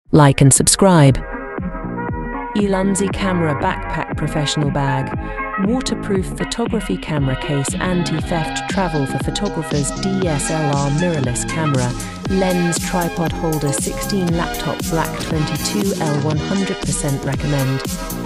Like and subscribe. Ulanzi Camera Backpack Professional Bag. Waterproof photography camera case, anti-theft travel for photographers, DSLR mirrorless camera, lens tripod holder, 16 laptop, black 22L 100% recommend.